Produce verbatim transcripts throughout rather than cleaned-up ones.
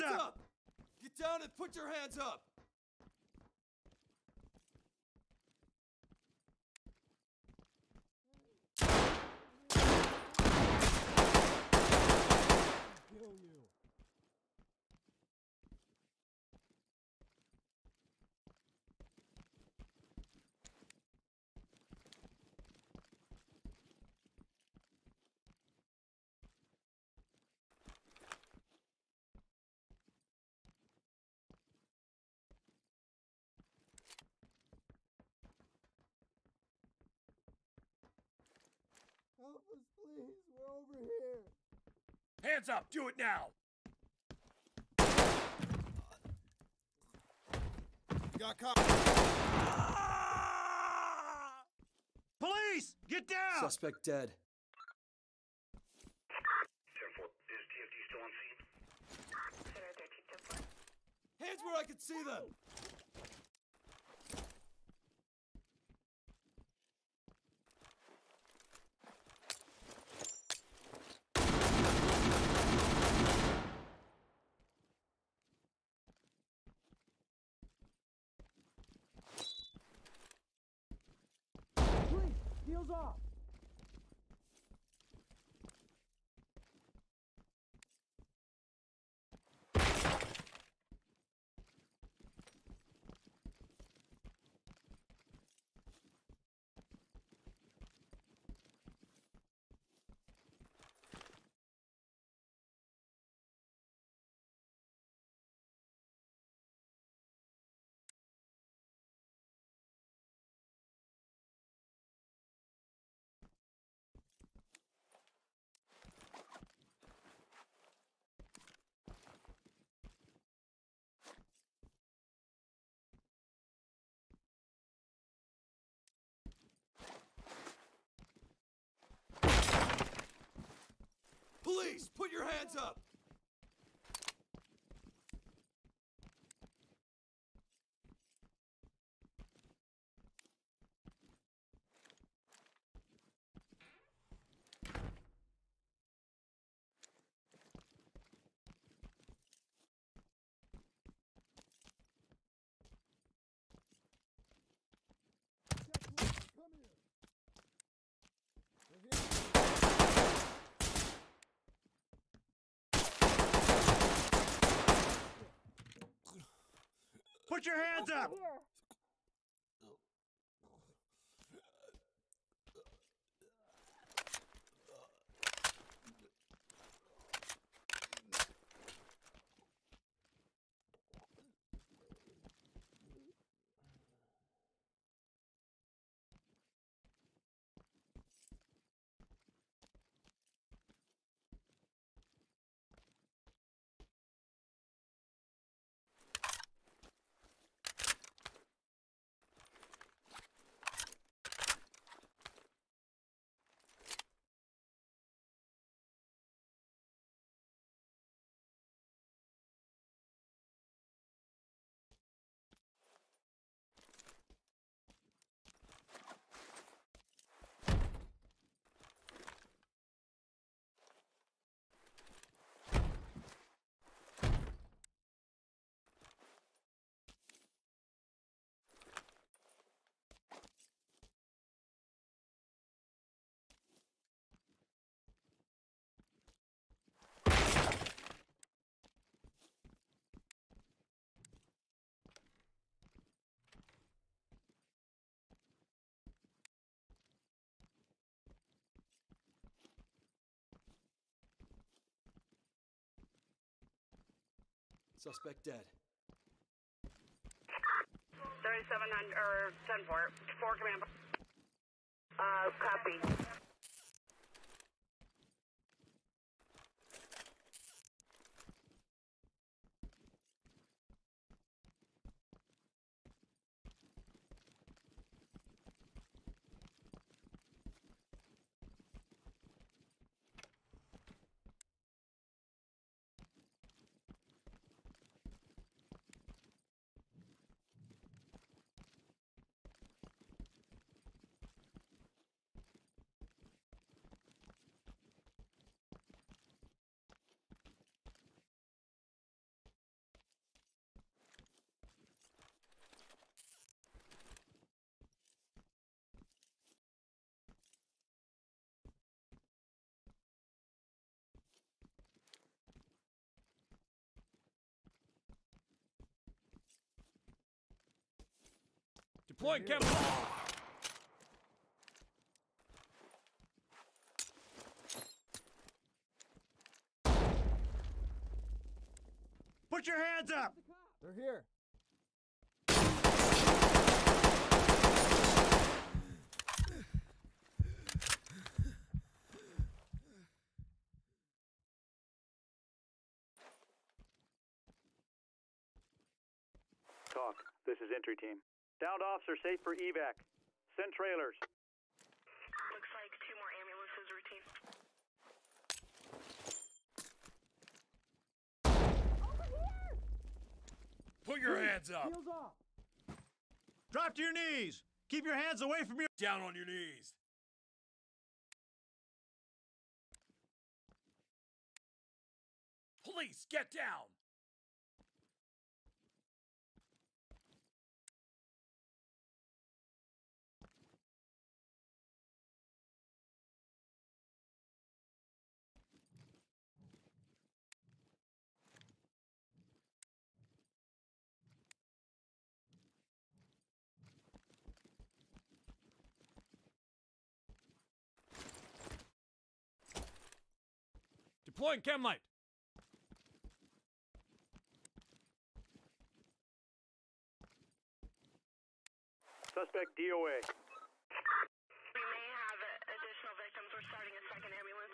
hands up! up! Get down and put your hands up! Kill you. Help us, please. We're over here. Hands up! Do it now! Got caught. Police! Get down! Suspect dead. ten four, is T F D still on scene? Center thirteen ten four. Hands where I can see them! Please, heels off. Police, put your hands up! Come here. We're here. Put your hands up! Here. Suspect dead. thirty-seven hundred, or ten four. four command. Uh, copy. Deploying chemical. Put your hands up! They're here. Talk. This is entry team. Downed officer safe for evac. Send trailers. Looks like two more ambulances routine. Put your hands up! Heels off. Drop to your knees! Keep your hands away from your— Down on your knees! Police, get down! Deploying chem light. Suspect D O A. We may have uh, additional victims. We're starting a second ambulance.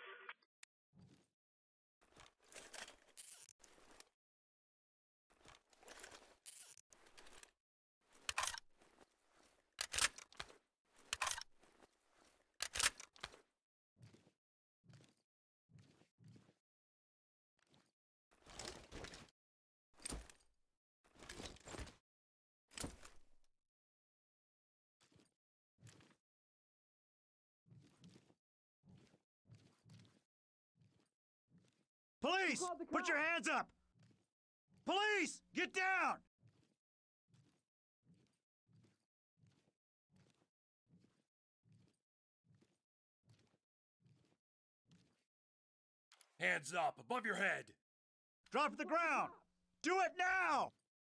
Police! Put your hands up! Police! Get down! Hands up, above your head! Drop to the ground! Do it now!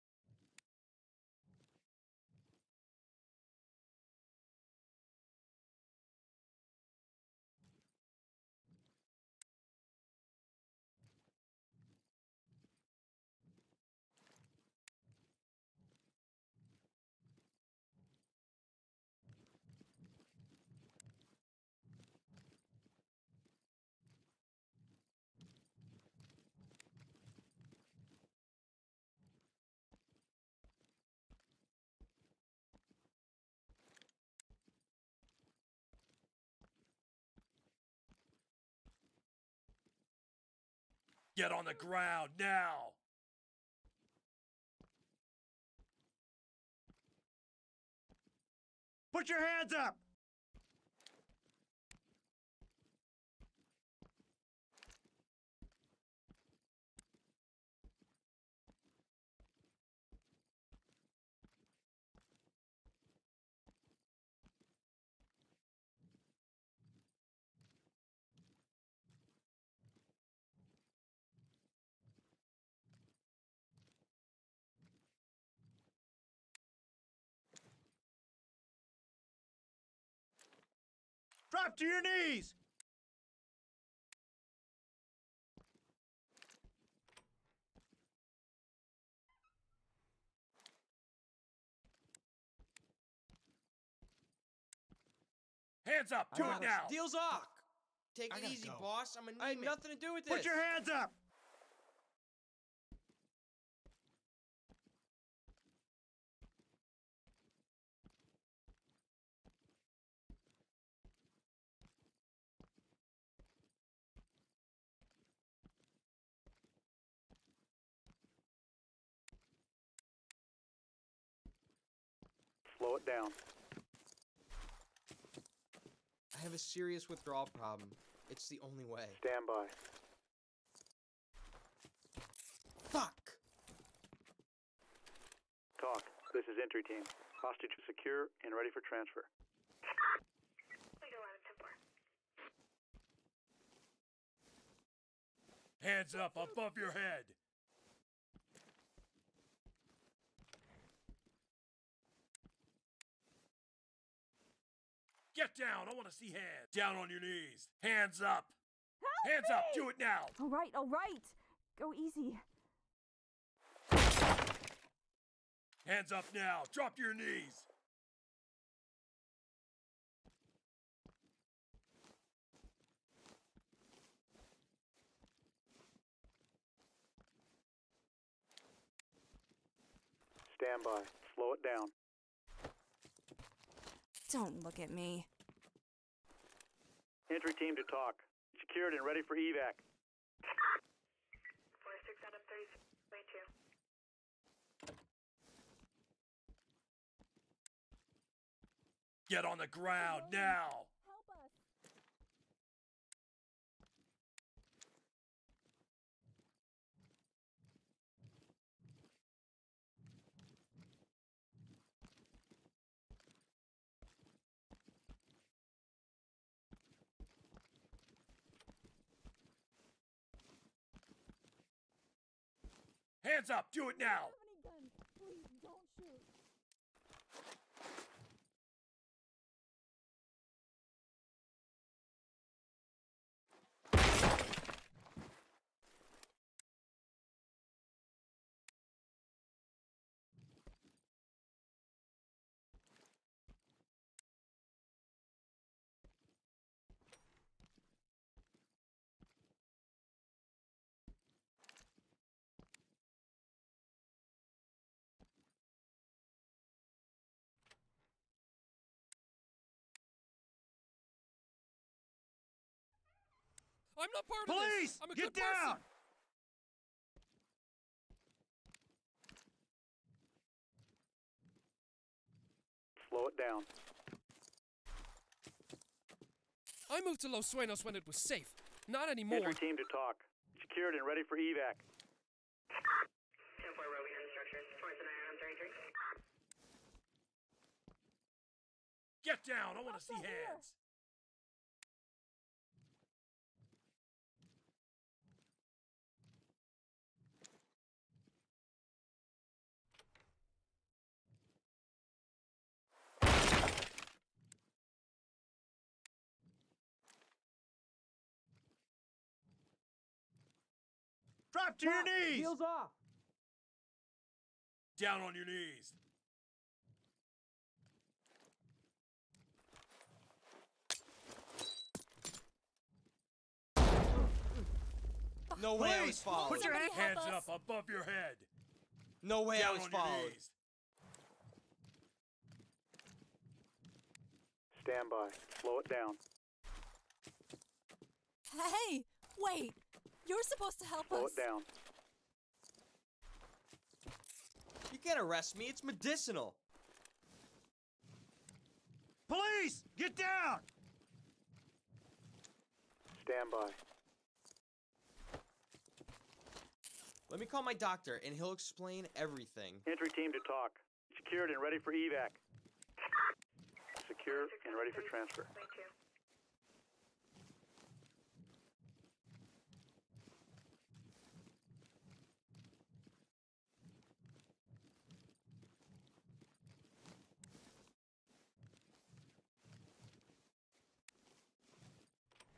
Get on the ground now! Put your hands up! Drop to your knees! Hands up! Do it now! Deal's off! Take I it gotta easy, go. boss. I'm a I had knee nothing to do with this. Put your hands up! Slow it down. I have a serious withdrawal problem. It's the only way. Stand by. Fuck! Talk. This is entry team. Hostage secure and ready for transfer. We go out of ten four. Hands up above your head! Get down! I want to see hands! Down on your knees! Hands up! Hands up! Do it now! All right, all right. Go easy. Hands up now! Drop to your knees! Stand by. Slow it down. Don't look at me. Entry team to talk. Secured and ready for evac. four six out of thirty-six, twenty-two. Get on the ground now! Help us. Hands up! Do it now! Any guns? Please don't shoot. I'm not part Police! of this! I'm a Get good down! person! Slow it down. I moved to Los Sueños when it was safe. Not anymore. Entry team to talk. Secured and ready for evac. ten four roving instructions, twenty-nine thirty-three. Get down! I want to see hands! Drop to your knees! Heels off! Down on your knees! No way I was Police! followed. Put your Somebody help hands us. up above your head! No way I Down was on your followed. knees! Stand by. Slow it down. Hey, wait. You're supposed to help Slow us. it down. You can't arrest me. It's medicinal. Police! Get down! Stand by. Let me call my doctor, and he'll explain everything. Entry team to talk. Secured and ready for evac. Secure and ready for transfer. twenty-two.